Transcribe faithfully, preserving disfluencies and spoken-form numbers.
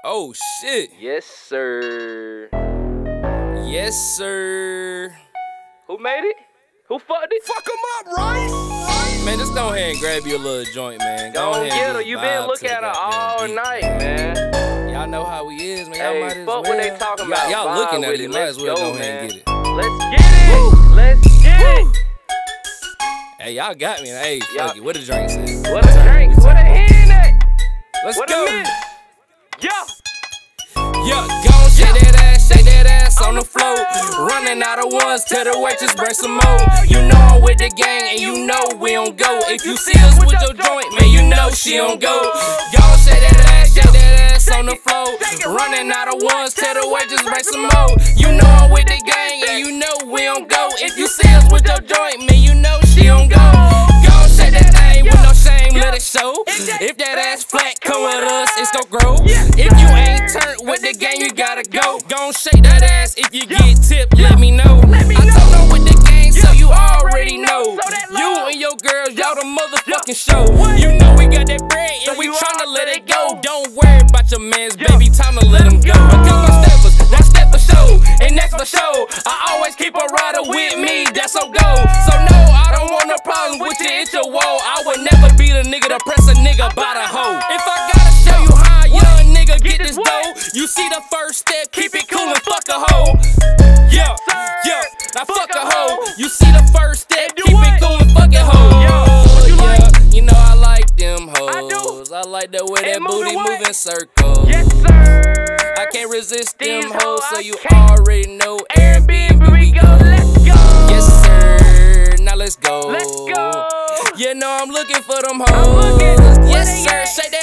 Oh shit. Yes, sir. Yes, sir. Who made it? Who fucked it? Fuck him up, right? Man, just go ahead and grab you a little joint, man. Go Don't ahead get and her. just You vibe been to looking the at her goddamn all beat, night, man. man. Y'all know how we is, man. Y'all Hey, might as fuck well. what they talking about. Y'all Vibe looking at with it. it. Might as Let's well go, go ahead man. and get it. Let's get it. Let's get it. Hey, y'all got me. Hey, fuck Y'all- it. What the drink says? What a drink. What a hen at. Let's What go. a miss. Yeah. Yeah, gon' shake that ass, shake that ass on the floor. Running out of ones, tell the waitress bring some more. You know I'm with the gang and you know we don't go. If you see us with your joint, man, you know she don't go. Gon' shake that ass, shake that ass on the floor. Running out of ones, tell the waitress bring some more. You know I'm with the gang and you know we don't go. If you see us with your joint, man, you know she don't go. Gon' shake that thing with no shame, let it show. If that ass flat, come with us, it's gon' grow. If you ain't turned with the gang, you gotta go. Gon' shake that ass if you get tipped, let me know. I told her with the gang, so you already know. You and your girls, y'all the motherfucking show. You know we got that bread and we tryna let it go. Don't worry about your mans, baby, time to let them go. Because my steppers, that's step for show, and that's for show. I always keep a rider with me, that's so go. So no, I don't want no problems with you, it's your wall. I would never be the nigga to press a nigga by the hoe. If I gotta show you how a young nigga get this dough, you see the first step, keep it cool and fuck a hoe. Yeah, yeah, now fuck a hoe. You see the first step, keep it cool and fuck a hoe. Yeah, you know I like them hoes. I like the way that booty move in circles. Yes, sir. I can't resist them These hoes, hoes so I you can't. already know. Airbnb, we go. Let's go. Yes, sir. Now let's go. Let's go. You know I'm looking for them I'm looking. hoes. Where Yes, they sir. at? Shake